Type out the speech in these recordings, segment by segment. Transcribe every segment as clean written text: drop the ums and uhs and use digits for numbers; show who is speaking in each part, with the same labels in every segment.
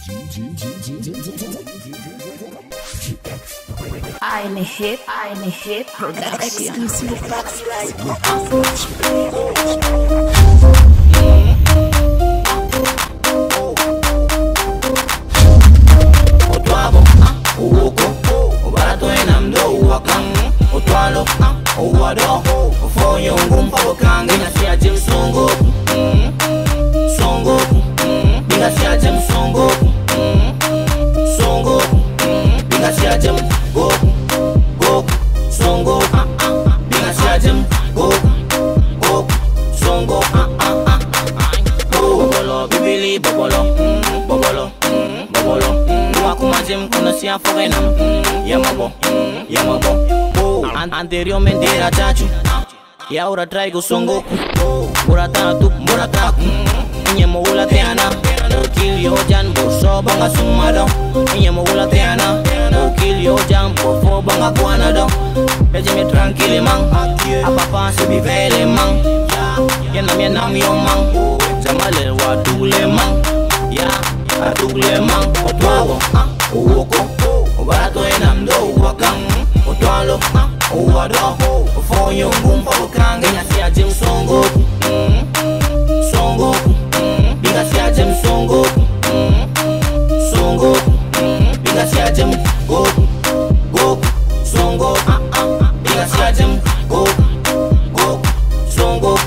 Speaker 1: Eine Hit Production. Exclusive box right.
Speaker 2: Otwabo, uwoko, obarato enamdo uwakang. Otwalo, uwado, ofonyo ngumpa wakange. Bingasia jim songo, songo, bingasia jim songo, songo, bingasia jim go, go, songo, bingasia jim go, go, songo, bobolo, bibili, bobolo, bobolo, bobolo. Kumajim conocía forenam, Yamabo, anteriormente era chacho y ahora traigo songoku. Muratatu, murataku, Nyemo ula teana, Okil yo jan borso banga sumado, Nyemo ula teana, Okil yo jan bofo banga guanado. Ejime tranquille man, apapa se vivele man, Yenam yo man, Jamale wa dule man, ya. Adule man, otwalo, uwoko, obarato enamdo uwakang. Otwalo, uwado, ofonyo ngumpa wakange. Bingasia jim songo, songo, bingasia jim songo, songo, bingasia jim go, go, songo, bingasia jim go, go, songo,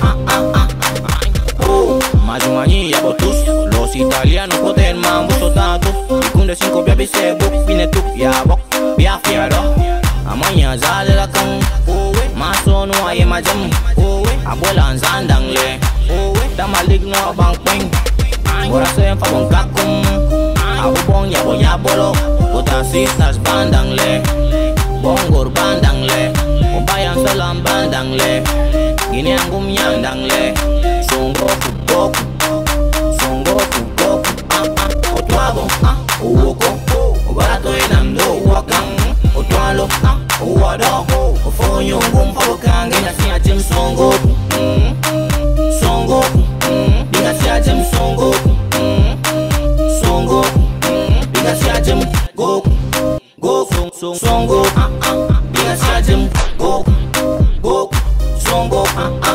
Speaker 2: Majumani ya botus, los italianos poten mambo sotato. Y kunde 5 bia bisebo, fine tuk ya bok, bia fiado. Amanya zale la kang, maso no aye majam. Abuela nzandang le, damalig no abang peng. Ora se fa bon kakum, abubong ya bolo. Kota sisters bandang le, bongor bandang le, obayang salam bandang le, gini angum yandang le. Songo goku, songo goku, otwabo, uwoko, obarato enamdo uwakang. Otwalo, uwado, ofonyo ngumpa wakange. Bingasia jim songo, songo, bingasia jim songo, songo, bingasia jim goku, goku, songo, bingasia jim goku, goku, songo,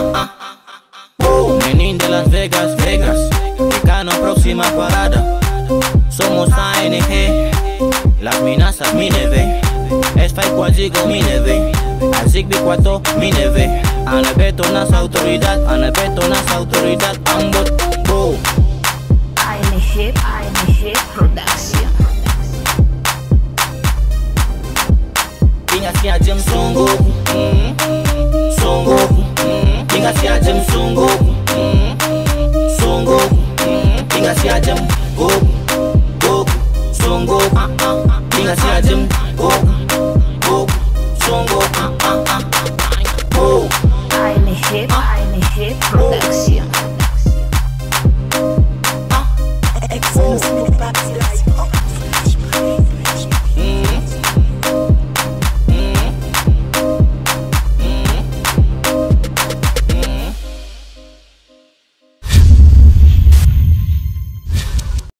Speaker 2: Menin de Las Vegas, Mexicano próxima parada. Somos ANG, las minas a mi neve. Es fai quazigo mi neve, azig bi quato mi neve. Anabeto nas autoridad, ambot go.
Speaker 1: Eine Hit Production.
Speaker 2: Bingasia jim songo, songo, bingasia jim songo, songo, bingasia jim go, go, songo, bingasia jim go, go, songo,
Speaker 1: Eine Hit